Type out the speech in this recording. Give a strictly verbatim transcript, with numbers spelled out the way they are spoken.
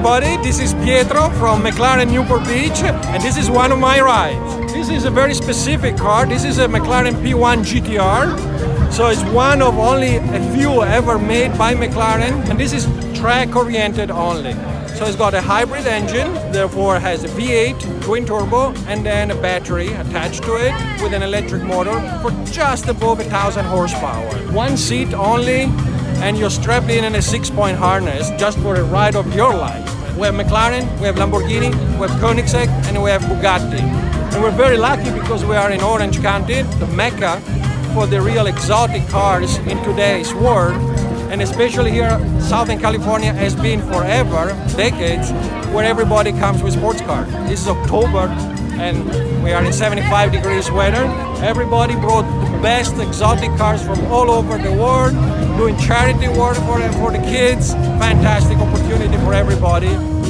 everybody, this is Pietro from McLaren Newport Beach, and this is one of my rides. This is a very specific car. This is a McLaren P one G T R, so it's one of only a few ever made by McLaren, and this is track oriented only. So it's got a hybrid engine, therefore has a V eight twin turbo and then a battery attached to it with an electric motor for just above a thousand horsepower. One seat only, and you're strapped in in a six-point harness just for a ride of your life. We have McLaren, we have Lamborghini, we have Koenigsegg, and we have Bugatti. And we're very lucky because we are in Orange County, the mecca for the real exotic cars in today's world. And especially here, Southern California has been forever, decades, where everybody comes with sports cars. This is October and we are in seventy-five degrees weather. Everybody brought the best exotic cars from all over the world, doing charity work for, for the kids. Fantastic opportunity for everybody.